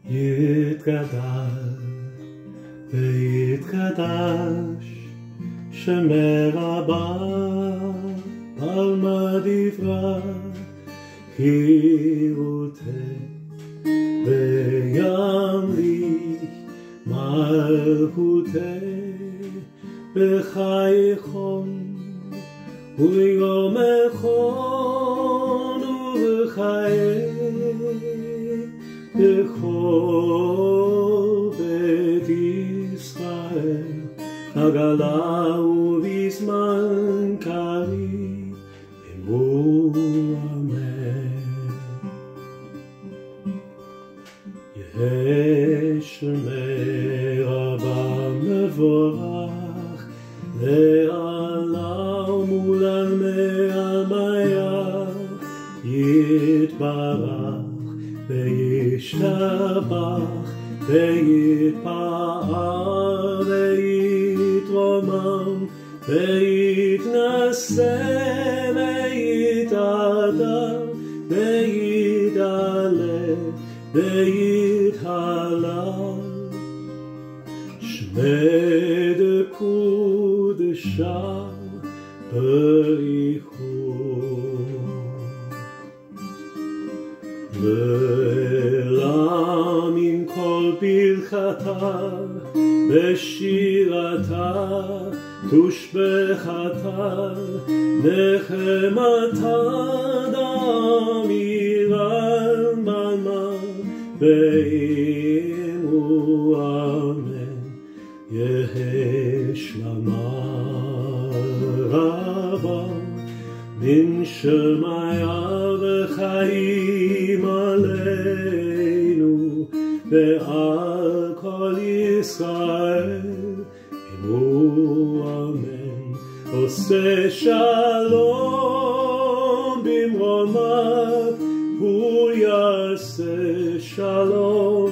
יתגדל ויתקדש שמי רבה פלמא דברה הירותי וימליך מלכותי בחייכון וביומכון ובחיי בכל בית ישראל עגלה ובזמן קריב אמרו אמן. יהא שמי רבה מבורך לעולם ולעלמי עלמיה יתברך וישתבח ויתפאר ויתרומם ויתנשא ויתהדר ויתעלה ויתהלל שמי דקודשה בריחו לעולם עם כל ברכתה בשירתה תושבחתה נחמתה דמירה במה ואמרו אמן. יהא שלמה רבה מן שמיה וחיים עלינו ועל כל ישראל אמרו אמן. עושה שלום במרומיו הוא יעשה שלום